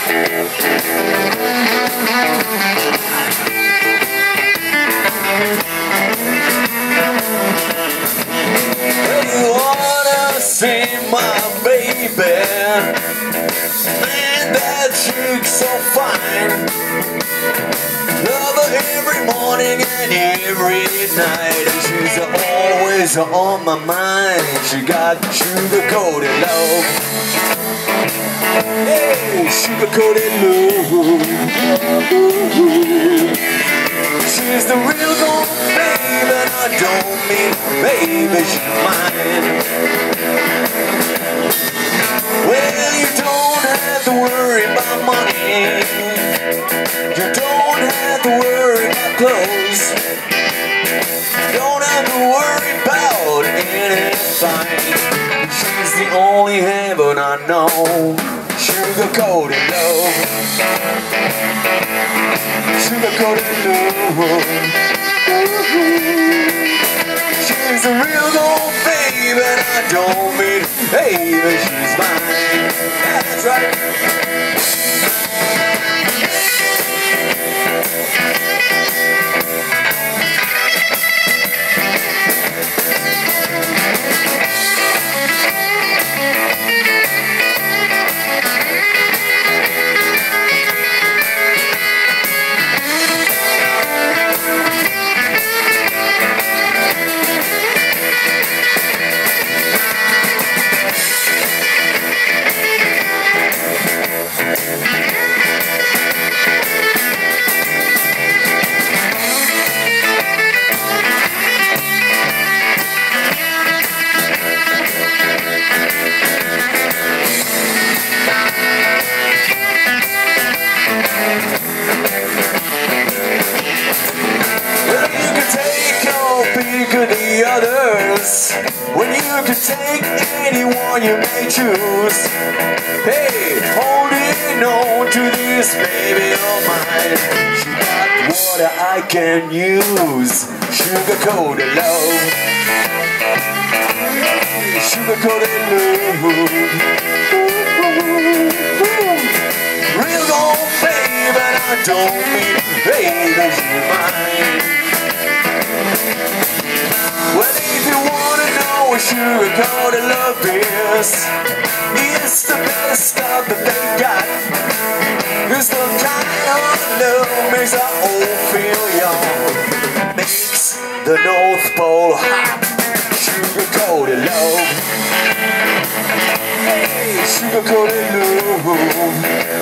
You wanna see my baby? Man, that chick's so fine. Love her every morning and every night, and she's always on my mind. She got sugar-coated love. Hey, sugar-coated love. She's the real gold, babe, and I don't mean baby, she's mine. Well, you don't have to worry about money. You don't have to worry about clothes. Don't have to worry about anything. She's the only heaven I know. Sugar-coated love. Sugar-coated love. She's a real gold babe, and I don't mean baby, she's mine. That's right. Of the others, when you can take anyone you may choose. Hey, holding on to this baby of mine, she got what I can use. Sugar-coated love. Sugar-coated love. Real gold babe, and I don't mean baby, she's mine. Well, if you wanna know what sugar-coated love is, it's the best stuff that they got. It's the kind of love makes our old feel young, makes the North Pole hot. Sugar-coated love. Hey, sugar-coated love.